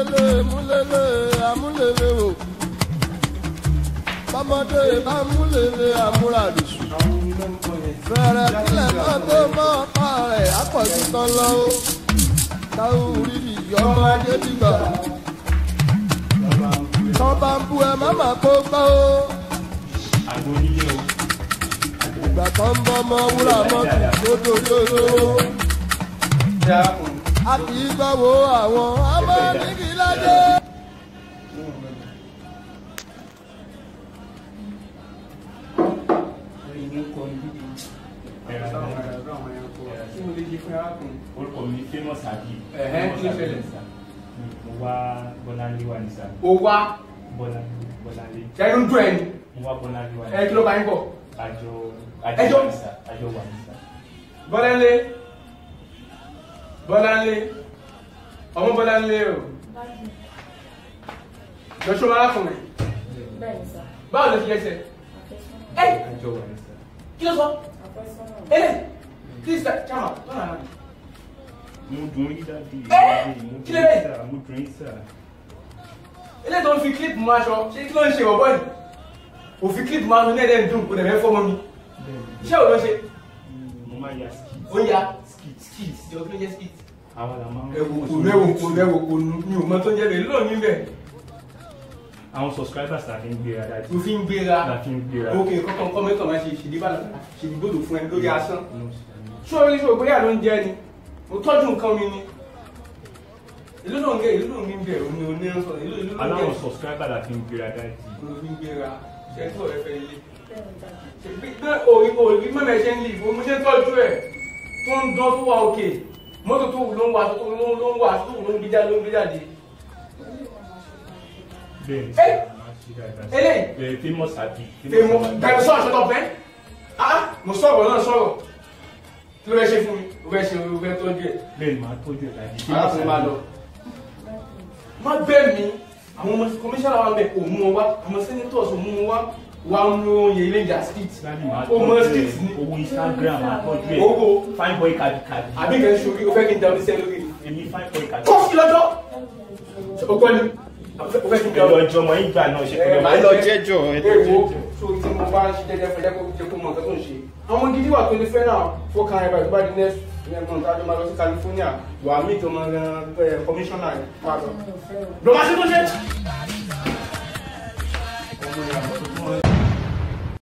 amúlélé o. Bọ́mọdé bá múlélé amúradùsù. Fẹ̀rẹ̀ kílẹ̀ náà tó mọ́ ọ̀pá rẹ̀ àpọ̀jù tán lọ o. Táwọn rírì ọmọ ajé dìgbà. Tọ́ bá ń bú ẹ má má kó gbọ́ o. Ìgbà tó ń bọ́ ọmọ wúrà mọ́tò tó dorí olówó. A kì í gbọ́wọ́ àwọn ọmọ nígi lájẹ́. Orúkọ mi famous àbí. Kí ló ṣẹlẹ̀? Mo wá Bọ́láńlé wà ní sáà. O wá Bọ́láńlé. ṣẹ́yìn ń dún ẹ̀ ni. Mo wá Bọ́láńlé wà ní Ẹ kí ló bá yín bọ̀? àjọ Ẹjọ́? wà ní sáà. Bọ́láńlé ọmọ Bọ́láńlé o. Lọ́sọ̀ máa fún mi. Báwo ló ti yẹ sẹ́? Àjọ wà ní sáà. Kí ló sọ? Please chama lọ́nà. Mo dùn yí dáadé. Kí lè lè? Mo dùn yí sáà. Ilé tó ń fi clip mú aṣọ ṣé kí ló ń ṣe ọ̀bọ yìí? Ò fi clip mú aṣọ ní ẹ̀dẹ̀ ń dùn kò dẹ̀ fẹ́ fọ́mọ mi. Iṣẹ́ wo ló ṣe? Mo máa ya skit. Ó ya skit jọ kí ló jẹ́ skit. Àwọn làwọn máa ń Ẹ̀wò kò ní òmọ tó ń jẹ́ bẹ́ẹ̀ lónìí bẹ́ẹ̀. àwọn subscribers la fi ń gbéra dájú. Tó fi ń gbéra. La fi ń gbéra. Ok kọ́kọ́ kọ́mẹ́tọ̀ máa ṣe ṣèdíbòdò fún ẹ lórí asán. Sórí bóyá ló ń jẹ́ ni. Mo tọ́jú nǹkan mi ni. Ìlú ló ń ní bẹ̀ òní oníranṣọ́ ìlú ló ń gẹ̀. Aláwọ̀ subscriber la fi ń gbéra dájú. Mo fi ń gbéra ṣe tí ọ̀rẹ́ fẹ́ ilé. Bí òòrí mẹ́mẹ́ ṣe ń lè fún mo ṣe tọ́jú ẹ̀ tó ń dán tó wà òkè mọ́tò tó wù ló ń wà tó wù ló ń gbé jáde. Bẹ́ẹ̀ni, famous àbí. Bẹ̀rẹ̀ sọ̀rọ̀ ṣọ́tọ̀ fẹ́. Mo sọ̀rọ̀ náà sọ̀rọ̀. Kí ló fẹ́ ṣe fún mi? O fẹ́ tọ́jú ẹ̀. Bẹ́ẹ̀ni, máa tọ́jú ẹ̀ láyé. Alákùnrin máa lọ. Má bẹ́ẹ̀ mi, àwọn ọmọ kọmíṣánná wa ń bẹ̀ kò mú wọn wá, àwọn senators ò mú wọn wá, wà ń lo oyè ilé ìjà street. O mọ street ní. Owó Instagram máa tọ́jú ẹ̀. Owó. Fine boy kàdí. Àbí kẹ́ ń ṣorí, o fẹ́ kí n dá oníṣẹ́ lórí. Èmi fine boy kàdí. Kọ́ sí lọ́jọ́. O gbọ́ ni. O fẹ́ kí n dá ọjọ́ ọmọ ìgbà náà ṣe pé Máa lọ jẹ́jọ́ ẹ tó Èwo jẹ́jọ́. tó tí mo bá ń ṣe jẹ́jẹ́ fún jẹ́ kó mọ̀ nǹkan tó ń ṣe. Àwọn gidi wà tó lè fẹ́ràn fọ́kàn ẹ̀rọ ìgbà di next month àjọ máa lọ sí California wà mí tó máa ran commissioner máa lọ. Lọ máa ṣe tó ṣe.